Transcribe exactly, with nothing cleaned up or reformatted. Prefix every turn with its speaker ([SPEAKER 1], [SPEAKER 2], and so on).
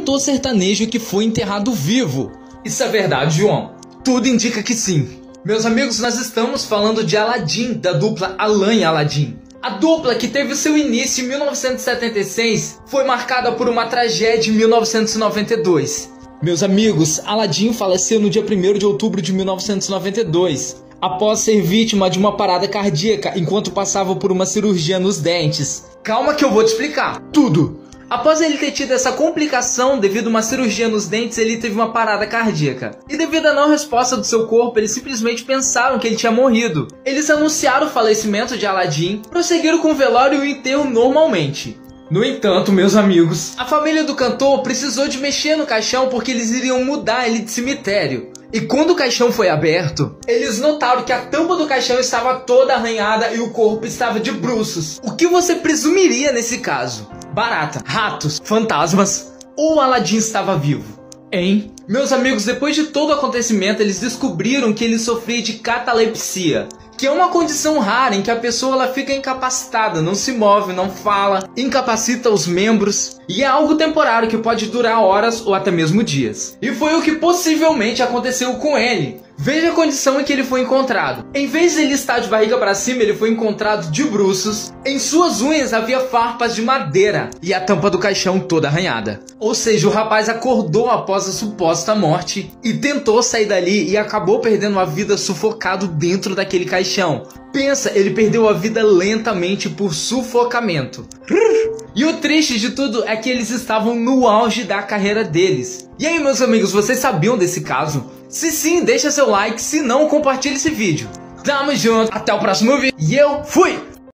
[SPEAKER 1] cantor sertanejo que foi enterrado vivo. Isso é verdade, João? Tudo indica que sim. Meus amigos, nós estamos falando de Aladdin, da dupla Alan e Aladdin. A dupla, que teve seu início em mil novecentos e setenta e seis, foi marcada por uma tragédia em mil novecentos e noventa e dois. Meus amigos, Aladdin faleceu no dia primeiro de outubro de mil novecentos e noventa e dois, após ser vítima de uma parada cardíaca enquanto passava por uma cirurgia nos dentes. Calma que eu vou te explicar tudo. Após ele ter tido essa complicação devido a uma cirurgia nos dentes, ele teve uma parada cardíaca. E devido à não resposta do seu corpo, eles simplesmente pensaram que ele tinha morrido. Eles anunciaram o falecimento de Aladdin, prosseguiram com o velório e o enterro normalmente. No entanto, meus amigos, a família do cantor precisou de mexer no caixão porque eles iriam mudar ele de cemitério. E quando o caixão foi aberto, eles notaram que a tampa do caixão estava toda arranhada e o corpo estava de bruços. O que você presumiria nesse caso? Barata, ratos, fantasmas ou Aladdin estava vivo? Hein? Meus amigos, depois de todo o acontecimento, eles descobriram que ele sofria de catalepsia, que é uma condição rara em que a pessoa ela fica incapacitada, não se move, não fala, incapacita os membros, e é algo temporário que pode durar horas ou até mesmo dias. E foi o que possivelmente aconteceu com ele. Veja a condição em que ele foi encontrado. Em vez de ele estar de barriga para cima, ele foi encontrado de bruços. Em suas unhas havia farpas de madeira e a tampa do caixão toda arranhada. Ou seja, o rapaz acordou após a suposta morte e tentou sair dali e acabou perdendo a vida sufocado dentro daquele caixão. Pensa, ele perdeu a vida lentamente por sufocamento. E o triste de tudo é que eles estavam no auge da carreira deles. E aí, meus amigos, vocês sabiam desse caso? Se sim, deixa seu like, se não, compartilhe esse vídeo. Tamo junto, até o próximo vídeo e eu fui!